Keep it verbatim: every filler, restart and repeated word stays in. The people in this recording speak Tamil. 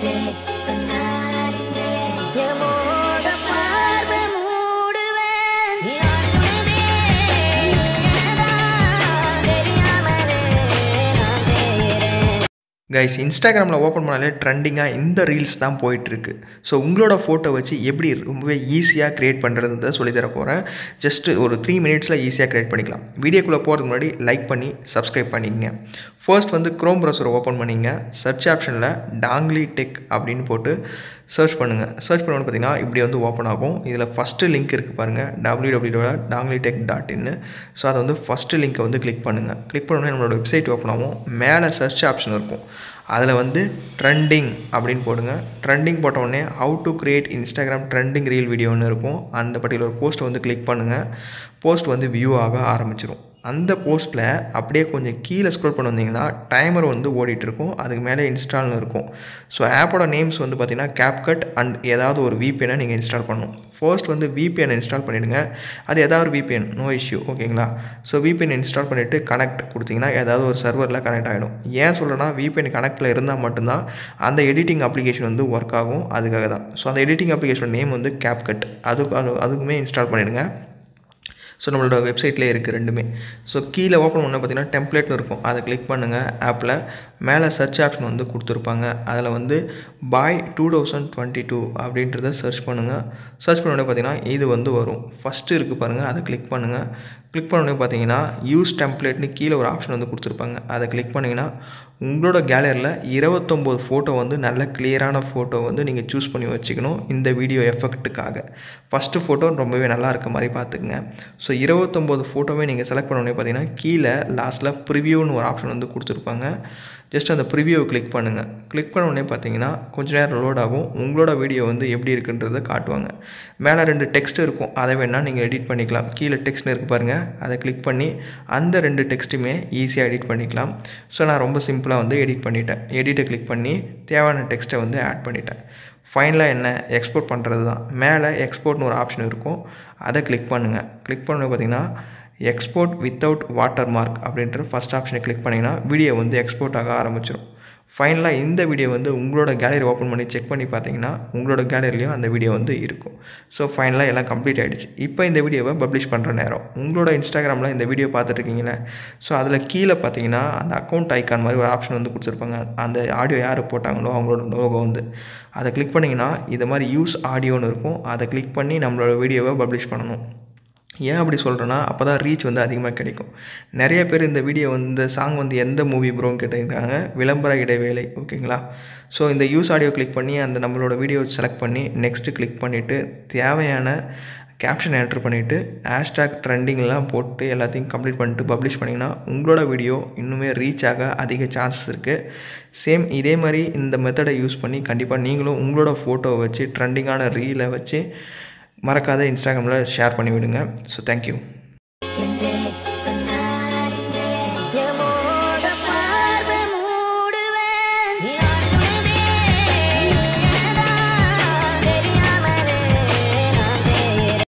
கைஸ், இன்ஸ்டாகிராமில் ஓப்பன் பண்ணாலே ட்ரெண்டிங்காக இந்த ரீல்ஸ் தான் போயிட்டுருக்கு. ஸோ உங்களோட ஃபோட்டோ வச்சு எப்படி ரொம்பவே ஈஸியாக க்ரியேட் பண்ணுறதுன்றதை சொல்லித்தர போகிறேன். ஜஸ்ட்டு ஒரு த்ரீ மினிட்ஸில் ஈஸியாக க்ரியேட் பண்ணிக்கலாம். வீடியோக்குள்ளே போகிறதுக்கு முன்னாடி லைக் பண்ணி சப்ஸ்கிரைப் பண்ணிக்கங்க. ஃபர்ஸ்ட் வந்து க்ரோம் ப்ரௌசரை ஓப்பன் பண்ணிங்க. சர்ச் ஆப்ஷனில் டாங்லி டெக் அப்படின்னு போட்டு சர்ச் பண்ணுங்கள். சர்ச் பண்ணோன்னு பார்த்தீங்கன்னா இப்படி வந்து ஓப்பன் ஆகும். இதில் ஃபஸ்ட்டு லிங்க் இருக்குது பாருங்கள், டபிள்யூ டபிள்யூ டபிள்யூ டாட் டாங்லி டெக் டாட் இன்னு. ஸோ அதை வந்து ஃபஸ்ட்டு லிங்க்கை வந்து கிளிக் பண்ணுங்கள். கிளிக் பண்ணோன்னே நம்மளோட வெப்சைட் ஓப்பன் ஆகும். மேலே சர்ச் ஆப்ஷன் இருக்கும், அதில் வந்து ட்ரெண்டிங் அப்படின்னு போடுங்க. ட்ரெண்டிங் போட்டவுடனே how to create Instagram trending reel வீடியோன்னு இருக்கும். அந்த பர்டிகுலர் போஸ்ட்டை வந்து கிளிக் பண்ணுங்கள். போஸ்ட் வந்து வியூ ஆக ஆரம்பிச்சிடும். அந்த போஸ்ட்டில் அப்படியே கொஞ்சம் கீழே ஸ்க்ரோல் பண்ணி வந்தீங்கன்னா டைமர் வந்து ஓடிட்டுருக்கும். அதுக்கு மேலே இன்ஸ்டால்னு இருக்கும். ஸோ ஆப்போட நேம்ஸ் வந்து பார்த்திங்கன்னா கேப்கட் அண்ட் ஏதாவது ஒரு விபிஎனை நீங்கள் இன்ஸ்டால் பண்ணணும். ஃபர்ஸ்ட் வந்து விபிஎன் இன்ஸ்டால் பண்ணிவிடுங்க. அது ஏதாவது ஒரு விபிஎன், நோ இஷ்யூ, ஓகேங்களா? ஸோ விபிஎன் இன்ஸ்டால் பண்ணிவிட்டு கனெக்ட் கொடுத்தீங்கன்னா ஏதாவது ஒரு சர்வரில் கனெக்ட் ஆகிடும். ஏன் சொல்கிறேன்னா, விபிஎன் கனெக்டில் இருந்தால் மட்டும்தான் அந்த எடிட்டிங் அப்ளிகேஷன் வந்து ஒர்க் ஆகும். அதுக்காக தான். ஸோ அந்த எடிட்டிங் அப்ளிகேஷன் நேம் வந்து கேப்கட். அதுக்கு அது அதுக்குமே இன்ஸ்டால் பண்ணிவிடுங்க. ஸோ நம்மளோட வெப்சைட்லேயே இருக்குது ரெண்டுமே. ஸோ கீழே ஓப்பன் பண்ண பார்த்தீங்கன்னா டெம்ப்ளேட்னு இருக்கும், அதை கிளிக் பண்ணுங்கள். ஆப்பில் மேலே சர்ச் ஆப்ஷன் வந்து கொடுத்துருப்பாங்க. அதில் வந்து by two thousand twenty two அப்படின்றத சர்ச் பண்ணுங்கள். சர்ச் பண்ணோடனே பார்த்தீங்கன்னா இது வந்து வரும். ஃபஸ்ட்டு இருக்குது பாருங்கள், அதை கிளிக் பண்ணுங்கள். கிளிக் பண்ணோடனே பார்த்தீங்கன்னா யூஸ் டெம்ப்ளேட்னு கீழே ஒரு ஆப்ஷன் வந்து கொடுத்துருப்பாங்க. அதை கிளிக் பண்ணிங்கன்னா உங்களோட கேலரியில் இருபத்தொம்போது ஃபோட்டோ வந்து நல்ல கிளியரான ஃபோட்டோ வந்து நீங்கள் சூஸ் பண்ணி வச்சுக்கணும் இந்த வீடியோ எஃபெக்ட்டுக்காக. ஃபஸ்ட்டு ஃபோட்டோ ரொம்பவே நல்லா இருக்க மாதிரி பார்த்துக்குங்க. ஸோ இருபத்தொம்போது ஃபோட்டோவே நீங்கள் செலக்ட் பண்ணோடனே பார்த்தீங்கன்னா கீழே லாஸ்ட்டில் ப்ரிவியூன்னு ஒரு ஆப்ஷன் வந்து கொடுத்துருப்பாங்க. ஜஸ்ட் அந்த ப்ரிவியூவை கிளிக் பண்ணுங்கள். கிளிக் பண்ண உடனே பார்த்தீங்கன்னா கொஞ்சம் நேரம் லோட் ஆகும். உங்களோட வீடியோ வந்து எப்படி இருக்குன்றதை காட்டுவாங்க. மேலே ரெண்டு டெக்ஸ்ட் இருக்கும், அதை வேணால் நீங்கள் எடிட் பண்ணிக்கலாம். கீழே டெக்ஸ்ட்னு இருக்குது பாருங்கள், அதை கிளிக் பண்ணி அந்த ரெண்டு டெக்ஸ்ட்டுமே ஈஸியாக எடிட் பண்ணிக்கலாம். ஸோ நான் ரொம்ப சிம்பிளாக வந்து எடிட் பண்ணிட்டேன். எடிட்டை கிளிக் பண்ணி தேவையான டெக்ஸ்ட்டை வந்து ஆட் பண்ணிட்டேன். ஃபைனலாக என்ன, எக்ஸ்போர்ட் பண்ணுறது தான். மேலே எக்ஸ்போர்ட்னு ஒரு ஆப்ஷன் இருக்கும், அதை கிளிக் பண்ணுங்கள். கிளிக் பண்ண பார்த்தீங்கன்னா எக்ஸ்போர்ட் வித்தவுட் வாட்டர் மார்க் அப்படின்ற ஃபஸ்ட் ஆப்ஷனை கிளிக் பண்ணிங்கன்னா வீடியோ வந்து எக்ஸ்போர்ட் ஆக ஆரம்பிச்சிடும். ஃபைனலாக இந்த வீடியோ வந்து உங்களோட கேலரி ஓப்பன் பண்ணி செக் பண்ணி பார்த்தீங்கன்னா உங்களோட கேலரிலையும் அந்த வீடியோ வந்து இருக்கும். ஸோ ஃபைனலாக எல்லாம் கம்ப்ளீட் ஆகிடுச்சு. இப்போ இந்த வீடியோவை பப்ளிஷ் பண்ணுற நேரம். உங்களோட இன்ஸ்டாகிராமில் இந்த வீடியோ பார்த்துட்ருக்கீங்களே, ஸோ அதில் கீழே பார்த்தீங்கன்னா அந்த அக்கௌண்ட் ஐக்கான் மாதிரி ஒரு ஆப்ஷன் வந்து கொடுத்துருப்பாங்க. அந்த ஆடியோ யார் போட்டாங்களோ அவங்களோட லோகோ வந்து அதை கிளிக் பண்ணிங்கன்னா இது மாதிரி யூஸ் ஆடியோன்னு இருக்கும். அதை கிளிக் பண்ணி நம்மளோட வீடியோவை பப்ளிஷ் பண்ணணும். ஏன் அப்படி சொல்கிறேன்னா, அப்போ தான் ரீச் வந்து அதிகமாக கிடைக்கும். நிறைய பேர் இந்த வீடியோ வந்து சாங் வந்து எந்த மூவி ப்ரோன்னு கேட்டிருக்காங்க, விளம்பர இடைவேளை, ஓகேங்களா? ஸோ இந்த யூஸ் ஆடியோ கிளிக் பண்ணி அந்த நம்மளோட வீடியோ செலக்ட் பண்ணி நெக்ஸ்ட்டு கிளிக் பண்ணிவிட்டு தேவையான கேப்ஷன் என்ட்ரு பண்ணிவிட்டு ஹேஷ்டாக் ட்ரெண்டிங்லாம் போட்டு எல்லாத்தையும் கம்ப்ளீட் பண்ணிட்டு பப்ளிஷ் பண்ணிங்கன்னா உங்களோட வீடியோ இன்னுமே ரீச் ஆக அதிக சான்சஸ் இருக்குது. சேம் இதே மாதிரி இந்த மெத்தடை யூஸ் பண்ணி கண்டிப்பாக நீங்களும் உங்களோட ஃபோட்டோவை வச்சு ட்ரெண்டிங்கான ரீலை வச்சு மறக்காத இன்ஸ்டாகிராமில் ஷேர் பண்ணிவிடுங்க. So thank you.